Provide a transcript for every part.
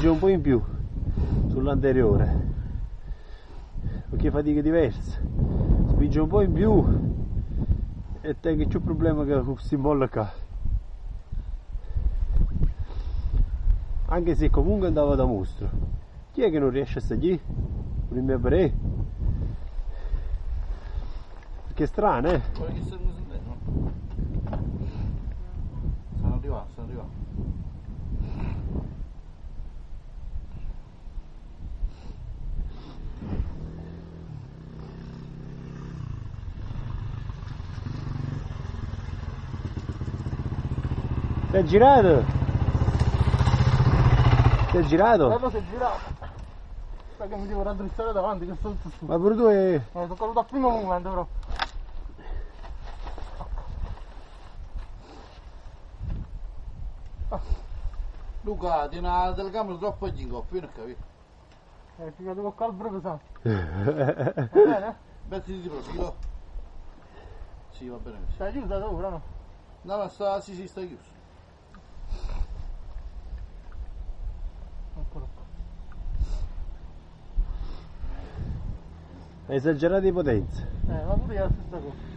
spinge un po' in più sull'anteriore, perché fatiche diverse, spinge un po' in più e te che c'è un problema che si molla qua, anche se comunque andava da mostro. Chi è che non riesce a seguire con il mio parere? Che strano, eh? Guarda che stanno sentendo. Stanno arrivando. Si è girato? Si è girato? Quello si è girato. Sai che mi devo raddrizzare davanti, che sto tutto su. Ma pure tu è... Sono caduto al primo momento però. Luca, tieni la telecamera troppo a gingo, fino a capire. Ti devo toccare il proprio sangue. Va bene? Mettiti di profilo. Sì, va bene così. Stai chiusa tu, però no? No, sta chiuso. Eccolo qua. Hai esagerato di potenza. Ma pure io la stessa cosa.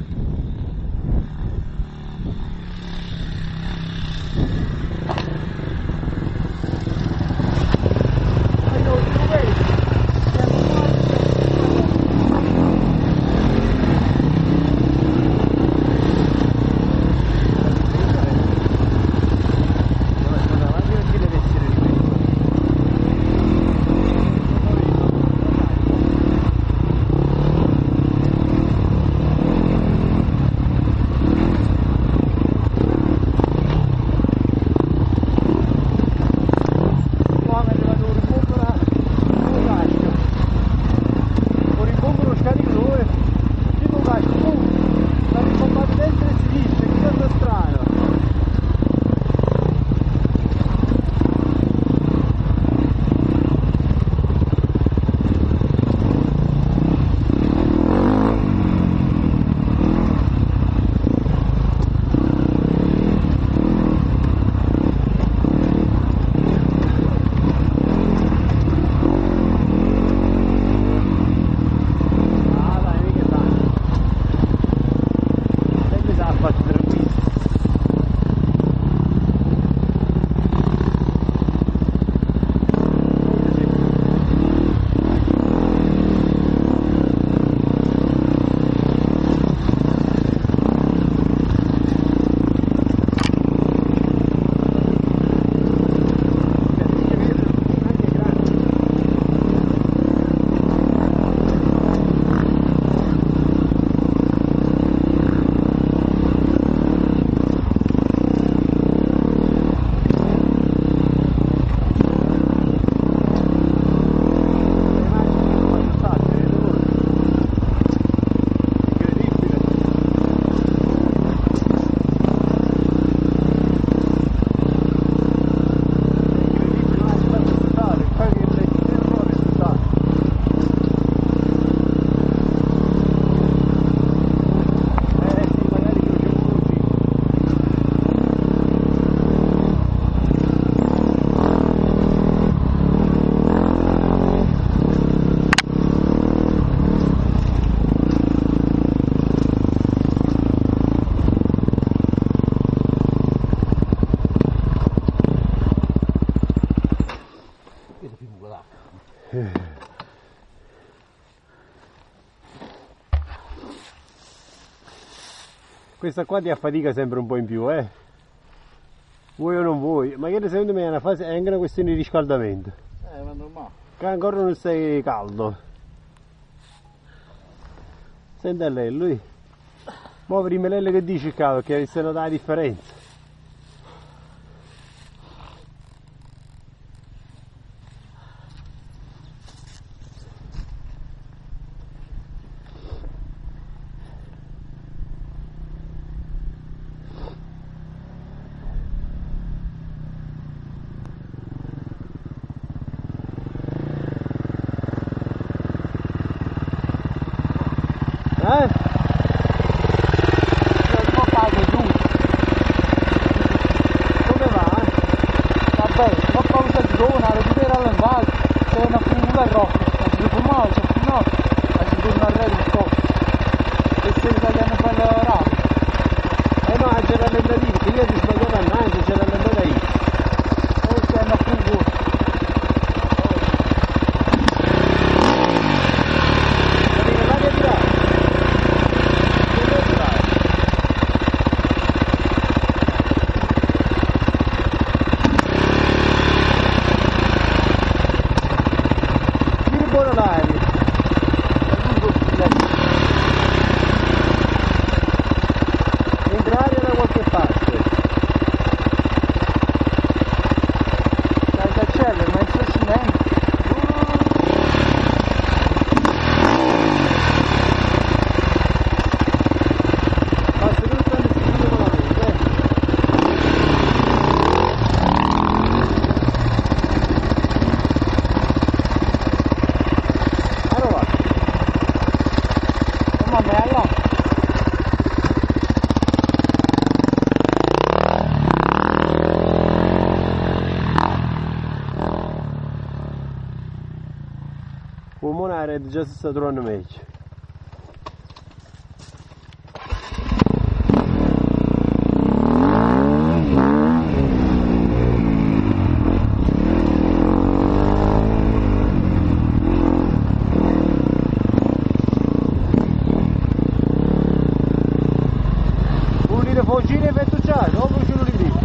Questa qua ti affatica sempre un po' in più, eh? Vuoi o non vuoi? Ma che secondo me è una fase, è anche una questione di riscaldamento. Ma normale. Che ancora non sei caldo. Senti a lei, lui. Mo' prima lei che dice cavolo, che si nota la differenza. Come va? Va bene, quando si trova, la recupera all'invaso, se una figura rossa, si fumava, si fumava, e si torna a retro un po'. E se italiano bello rapido. No, c'era l'endatina, che io ti sbagliavo annanzi, c'era l'andata io. E se una figura. Entrare da qualche parte. Dai da cielo, ma è fascinante. Basta che non stanno scrivendo malamente, Allora, Mamma è là. Pulmonare già si sta trovando meglio. Unire fucile e fettucciato, o fucile di lì?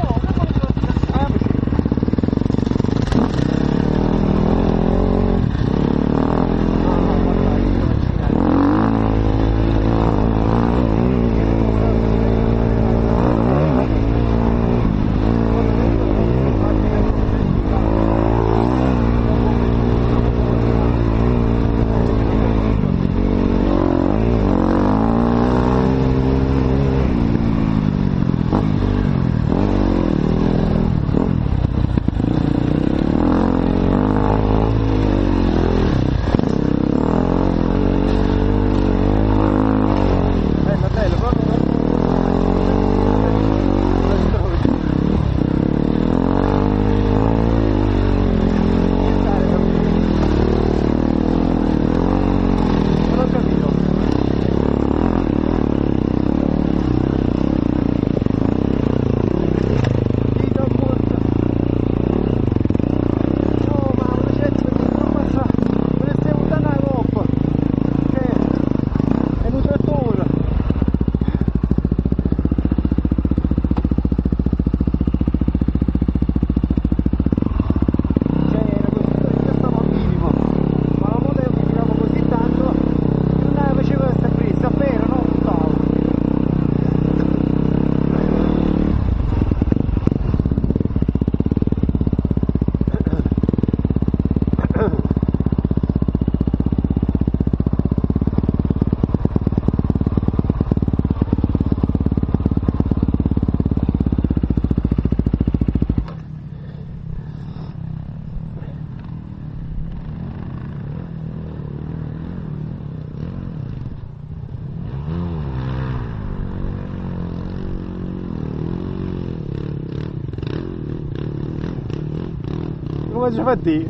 Come ci fatti?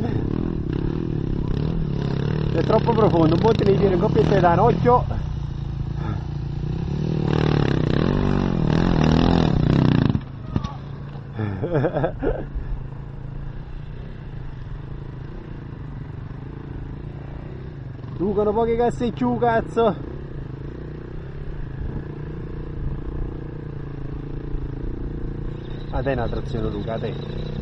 È troppo profondo, un po' te ne tiene un coppia da un occhio. Ducano poche casse più, cazzo. A te una trazione, Luca, a te.